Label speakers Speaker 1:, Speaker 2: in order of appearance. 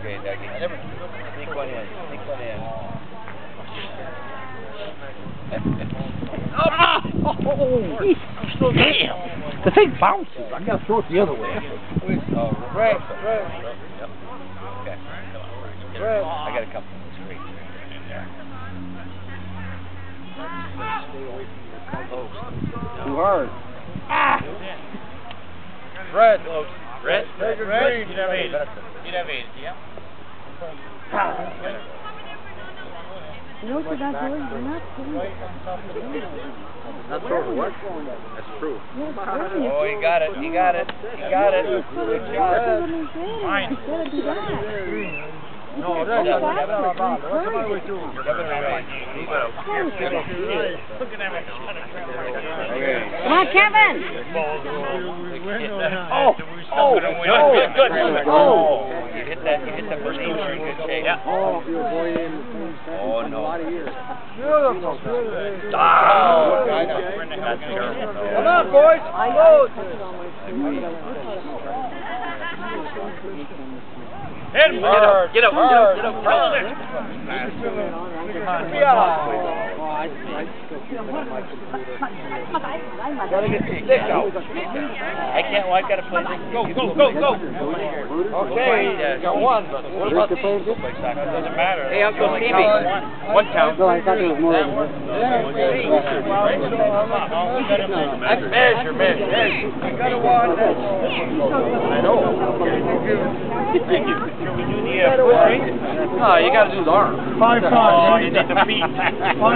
Speaker 1: okay, Dougie. Sneak one in. Sneak one in.
Speaker 2: Oh, damn! The thing bounces. I gotta throw it the other way.
Speaker 1: Oh, right. Yep. Okay. I got a couple of straight in there.
Speaker 2: Too hard.
Speaker 1: Ah!
Speaker 3: Red.
Speaker 1: Red?
Speaker 3: Red.
Speaker 1: You'd have 80. You'd have 80, yeah.
Speaker 4: You know what you're not doing? You're not doing it.
Speaker 2: Not throwing what? That's true.
Speaker 1: Oh, you got it. You got it. You got it. Good job.
Speaker 4: Fine. You gotta do that.
Speaker 3: No, that's not about it. What's the matter with you?
Speaker 1: Look at
Speaker 4: Come on, Kevin.
Speaker 1: Good. Oh, you hit that. You hit the first one in good shape. Yeah.
Speaker 2: Oh, you're a boy in.
Speaker 1: Oh no.
Speaker 2: A lot of years.
Speaker 3: Beautiful.
Speaker 1: Oh, I know. That's terrible.
Speaker 3: Come on, boys. Load.
Speaker 1: Hit him. Get up. Roll it.
Speaker 3: Gotta get the stick out.
Speaker 1: I can't. Well, I gotta play. Go.
Speaker 3: Okay, you got one, but what about these?
Speaker 1: That doesn't matter.
Speaker 2: Hey, Uncle Stevie.
Speaker 1: One count.
Speaker 2: No, I thought there was more.
Speaker 3: Measure. You gotta watch that.
Speaker 1: I know. Thank you. Can we do the push?
Speaker 2: No, you gotta do the arm.
Speaker 3: 5-5.
Speaker 1: Oh, you need the feet.